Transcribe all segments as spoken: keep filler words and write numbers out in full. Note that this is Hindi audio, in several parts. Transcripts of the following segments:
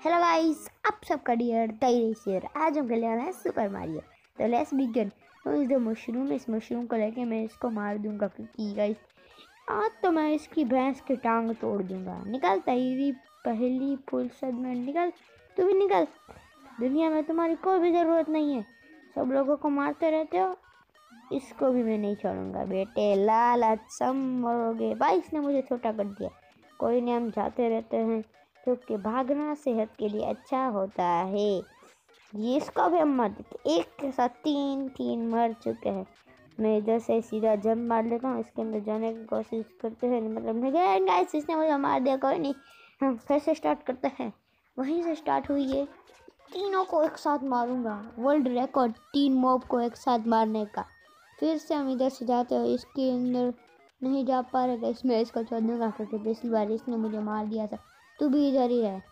हेलो गाइस, आप सबका डियर तैयारी शेयर। आज हम खेलने वाले हैं सुपर मारियो। तो लेट्स बिगिन। तो इस जो मशरूम इस मशरूम को लेके मैं इसको मार दूंगा, क्योंकि गाइस आज तो मैं इसकी भैंस की टांग तोड़ दूंगा। निकल तेरी पहली फुर्सत में निकल, तू भी निकल। दुनिया में तुम्हारी कोई भी ज़रूरत नहीं है, सब लोगों को मारते रहते हो। इसको भी मैं नहीं छोड़ूंगा बेटे, लालच सम मरोगे। भाई इसने मुझे छोटा कर दिया। कोई नहीं, हम जाते रहते हैं क्योंकि भागना सेहत के लिए अच्छा होता है। ये इसको भी हम मार देते, एक के साथ तीन तीन मर चुके हैं। मैं इधर से सीधा जंप मार लेता हूँ, इसके अंदर जाने की कोशिश करते हैं, मतलब नहीं गए गाइस, इसने मुझे मार दिया। कोई नहीं, हम फिर से स्टार्ट करते हैं। वहीं से स्टार्ट हुई है। तीनों को एक साथ मारूंगा, वर्ल्ड रिकॉर्ड तीन मॉब को एक साथ मारने का। फिर से हम इधर से जाते हैं, इसके अंदर नहीं जा पा रहे, इसमें इसको छोड़ दूंगा क्योंकि पिछली बार इसने मुझे मार दिया था। तू भी इधर ही है।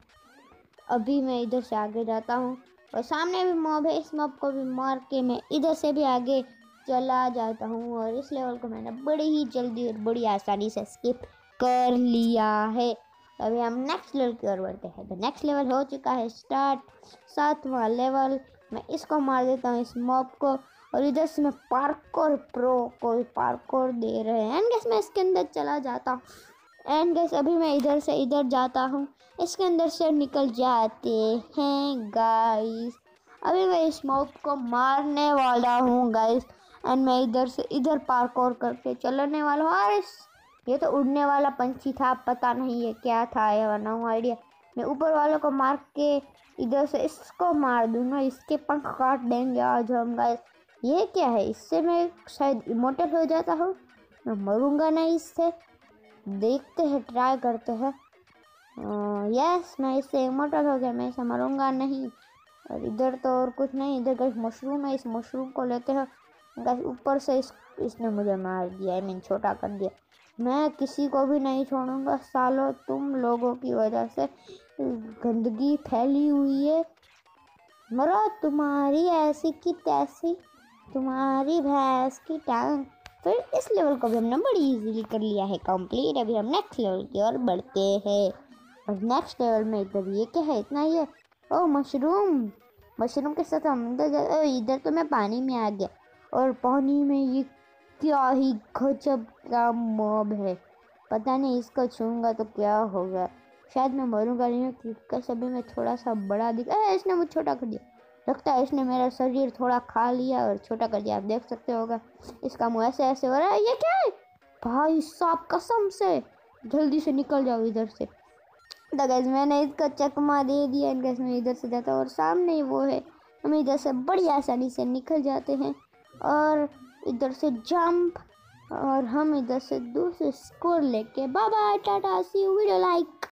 अभी मैं इधर से आगे जाता हूँ और सामने भी मॉब है, इस मॉब को भी मार के मैं इधर से भी आगे चला जाता हूँ। और इस लेवल को मैंने बड़ी ही जल्दी और बड़ी आसानी से स्किप कर लिया है। अभी हम नेक्स्ट लेवल की ओर बढ़ते हैं। तो नेक्स्ट लेवल हो चुका है स्टार्ट, सातवां लेवल। मैं इसको मार देता हूँ, इस मॉब को। और इधर से मैं पार्कोर प्रो को पार्कोर दे रहे हैं। एंड गैस मैं इसके अंदर चला जाता हूँ। एंड गैस अभी मैं इधर से इधर जाता हूँ, इसके अंदर से निकल जाते हैं गाइस। अभी मैं इस मॉब को मारने वाला हूँ गाइस। एंड मैं इधर से इधर पार्कोर करके चलने वाला हूँ। और इस ये तो उड़ने वाला पंछी था, पता नहीं ये क्या था, ये नो आइडिया। मैं ऊपर वालों को मार के इधर से इसको मार दूंगा, इसके पंख काट देंगे आज हम गाइस। ये क्या है, इससे मैं शायद इमोर्टल हो जाता हूँ। मैं मरूंगा नहीं इससे, देखते हैं, ट्राई करते हैं। यस, मैं इससे इमोर्टल हो गया, मैं इसे मरूंगा नहीं। और इधर तो और कुछ नहीं, इधर गाइस मशरूम है, इस मशरूम को लेते हैं गाइस। ऊपर से इस इसने मुझे मार दिया, आई मीन छोटा कर दिया। मैं किसी को भी नहीं छोड़ूंगा सालों, तुम लोगों की वजह से गंदगी फैली हुई है। मरो, तुम्हारी ऐसी की तैसी, तुम्हारी भैंस की टांग। फिर इस लेवल को भी हमने बड़ी इजीली कर लिया है कंप्लीट। अभी हम नेक्स्ट लेवल की ओर बढ़ते हैं। और नेक्स्ट लेवल में इधर ये क्या है, इतना ही है। ओ मशरूम, मशरूम के साथ हम इधर इधर तो मैं पानी में आ गया। और पानी में ये क्या ही गजब का मॉब है, पता नहीं इसको छूंगा तो क्या होगा। शायद मैं मरूंगा नहीं, क्योंकि सभी में थोड़ा सा बड़ा दिख। ए, इसने मुझे छोटा कर दिया। लगता है इसने मेरा शरीर थोड़ा खा लिया और छोटा कर दिया। आप देख सकते होगा, इसका मुंह ऐसे ऐसे हो रहा है। ये क्या है भाई साहब, कसम से जल्दी से निकल जाओ इधर से। तो गैस मैंने इसको चकमा दे दिया। गैस मैं इधर से जाता हूँ और सामने ही वो है। हम इधर से बड़ी आसानी से निकल जाते हैं और इधर से जंप। और हम इधर से दूसरे स्कोर लेके बाय बाय टाटा, सी यू, वीडियो लाइक।